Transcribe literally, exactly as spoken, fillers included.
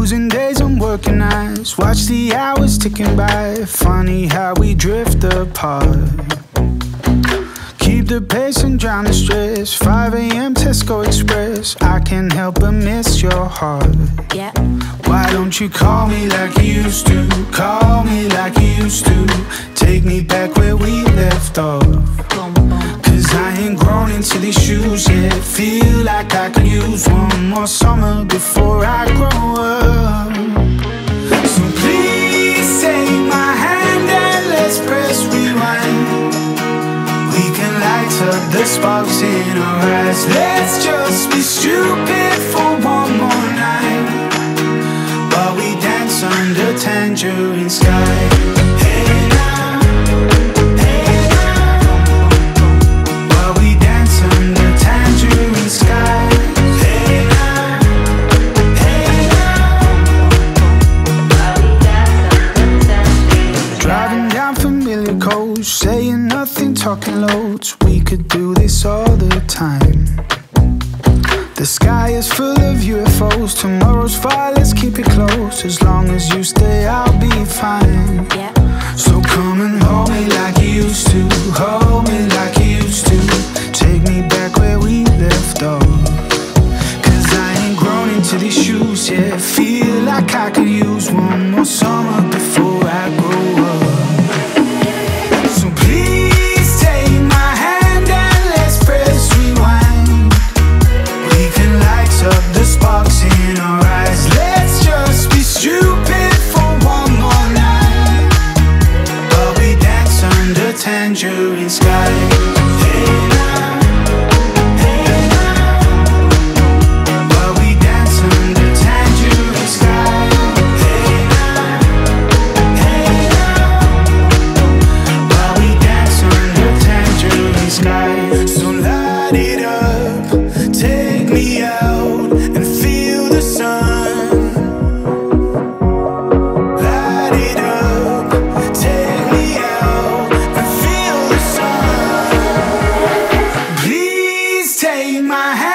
Losing days on working nights, watch the hours ticking by. Funny how we drift apart. Keep the pace and drown the stress. five a m Tesco Express, I can't help but miss your heart. Yeah. Why don't you call me like you used to? Call me like you used to. Take me back where we left off. Cause I ain't grown into these shoes yet. Feel like I could use one more summer before I grow up. So please take my hand and let's press rewind. We can light up the sparks in our eyes. Let's just be stupid for one more night while we dance under tangerine sky. Hey now, hey now, while we dance under tangerine sky. Hey now, hey now, while we dance under tangerine sky. Driving down familiar coast, saying nothing, talking loads. We could do this all the time. The sky is full of U F Os. Tomorrow's fire, let's keep it close. As long as you stay, I'll be fine. Yeah. So come and hold me like you used to. Hold me like you used to. Take me back where we left off. Cause I ain't grown into these shoes yet. Feel like I could use one more summer before I grow up. So please take my hand and let's press rewind. We can light up the sparks in our eyes. Let's just be stupid for one more night while we dance under tangerine sky. Hey now, hey now, while we dance under tangerine sky. Hey now, hey now, while we dance under tangerine sky. So light it up, take me out and feel the sun. Light it up, take me out and feel the sun. Please take my hand.